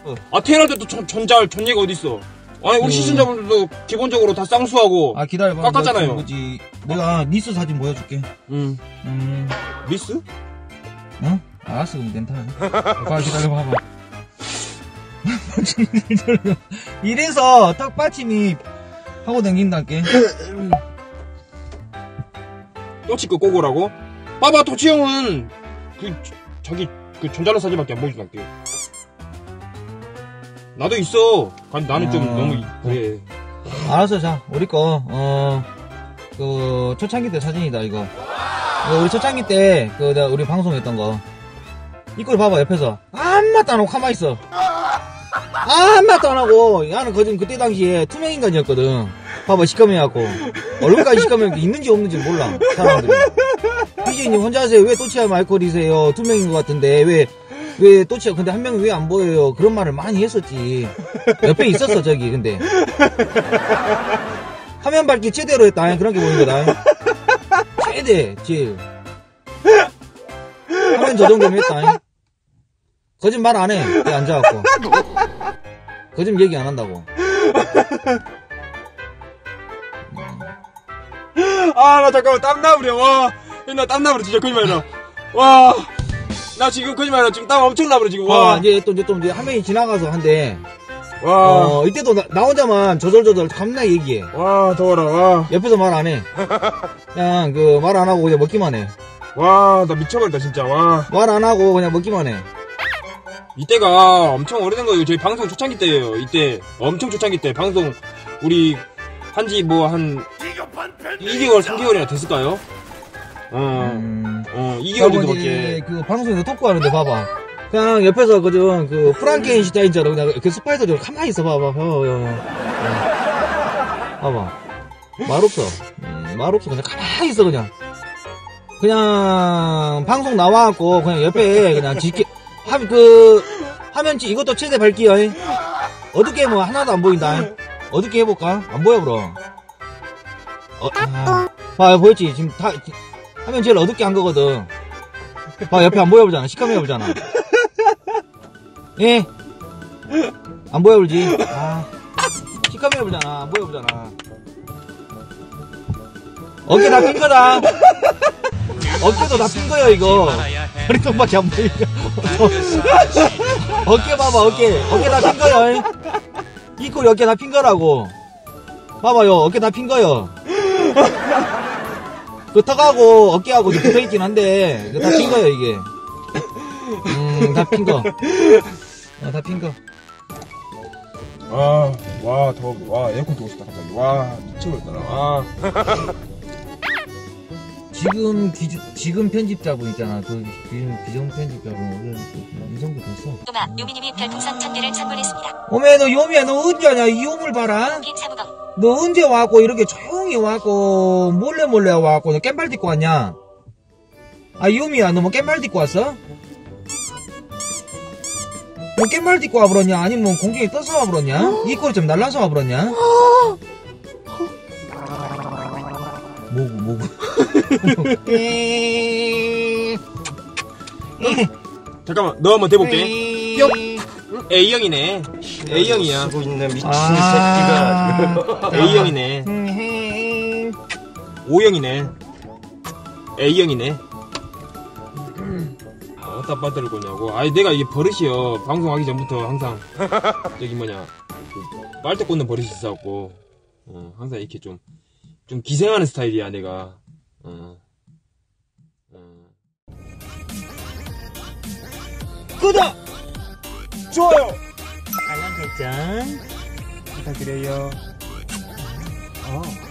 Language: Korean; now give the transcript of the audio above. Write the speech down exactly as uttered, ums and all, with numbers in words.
어. 아 태어날 때도 전잘 전예가 어딨어. 아니 우리 음. 시청자분들도 기본적으로 다 쌍수하고 아 기다려봐 깎았잖아요. 뭐지 내가 니스 사진 보여줄게. 음. 음. 니스? 응? 알았어 그럼 괜찮아. 봐 기다려봐 봐. 이래서 딱 받침이 하고 댕긴다께. 또치 거 꼬고라고? 봐봐 도치 형은 그 자기 그 전잘난 사진밖에 안 보여준다께. 나도 있어. 아니, 나는 어... 좀 너무 그래. 알았어 자 우리 거 어 그 초창기 때 사진이다 이거. 이거 우리 초창기 때 그 우리 방송했던 거. 이걸 봐봐 옆에서 아무것도 안 하고 가만히 있어. 아무것도 안 하고 나는 거진 그때 당시에 투명인간이었거든. 봐봐 시커매갖고 얼굴까지 시커매는데 있는지 없는지 몰라 사람들이. 피디님 혼자 하세요. 왜 또치야 마이콜이세요? 투명인 것 같은데 왜 왜 또치야 근데 한 명이 왜 안 보여요? 그런 말을 많이 했었지. 옆에 있었어 저기. 근데 화면 밝기 최대로 했다. 그런 게 보인 거다. 최대 제일 화면 조정되면 했다. 거짓말 안 해. 여기 앉아갖고 거짓말 얘기 안 한다고. 아 나 잠깐만 땀나버려. 와 나 땀나버려 진짜 거짓말이야. 와 나 지금 거짓말이야. 지금 땀 엄청 나버려 지금. 와 어, 이제 또 이제 또 이제 화면이 지나가서 한대. 와 어 이때도 나, 나 혼자만 저절저절 겁나 얘기해. 와 더워라. 와 옆에서 말 안 해. 그냥 그 말 안 하고 그냥 먹기만 해. 와 나 미쳐버린다 진짜. 와 말 안 하고 그냥 먹기만 해. 이때가 엄청 오래된 거예요. 저희 방송 초창기 때예요. 이때 엄청 초창기 때 방송 우리 한지 뭐 한 이 개월 삼 개월이나 됐을까요? 어, 음, 어 이 개월 정도밖에. 그 방송에서 토크하는데 봐봐. 그냥 옆에서 그저 그 프랑켄슈타인처럼 그냥 그 스파이더처럼 가만히 있어 봐봐. 어, 어, 어. 봐봐. 말 없어. 음, 말 없어. 그냥 가만히 있어 그냥. 그냥 방송 나와갖고 그냥 옆에 그냥 지키 하, 그 화면 이것도 최대 밝기야. 어둡게 뭐 하나도 안 보인다. 어둡게 해볼까? 안 보여 그럼. 어, 아, 봐 보였지? 지금 다 화면 제일 어둡게 한 거거든. 봐 옆에 안 보여보잖아. 시커매 보잖아. 예? 안 보여보지? 아, 시커매 보잖아. 안 보여보잖아. 어깨 다 핀 거다. 어깨도 다 핀 거야 이거. 허리통밖에 안 보이냐. 어깨 봐봐 어깨. 어깨 다 핀 거야. 이 꼴이 어깨 다 핀 거라고. 봐봐요 어깨 다 핀 거요. 그 턱하고 어깨하고 붙어있긴 한데 다 핀 거요 이게. 음 다 핀 거. 어, 다 핀 거. 아, 와 더워. 와 에어컨 뜨고 싶다 갑자기. 와 미쳐버렸다. 아. 지금 기주, 지금 편집자분 있잖아. 그 지금 기존 편집자분 이 정도 됐어. 또마 요미님이 별풍선 천 개를 선물했습니다. 오메 너 요미야 너 언제 하냐? 이 요물 봐라. 너 언제 와갖고 이렇게 조용히 와갖고 몰래 몰래 와갖고 너 깸발 딛고 왔냐? 아 요미야 너 뭐 깸발 딛고 왔어? 뭐 깸발 딛고 와버렸냐? 아니면 뭐 공중에 떠서 와버렸냐? 이 꼴이 좀 날라서 와버렸냐? 뭐고 뭐고. 잠깐만 너 한번 대볼게. 뿅. A형이네. A형이야. 쓰고 있는 미친 아 새끼가. A형이네. O형이네. A형이네. 어디다 빠뜨릴 거냐고. 아니 내가 이게 버릇이여. 방송하기 전부터 항상 저기 뭐냐 그 빨대 꽂는 버릇이 있어갖고 어, 항상 이렇게 좀 좀 기생하는 스타일이야 내가. 어. 어. 구독 좋아요 알람 설정 부탁드려요. 어.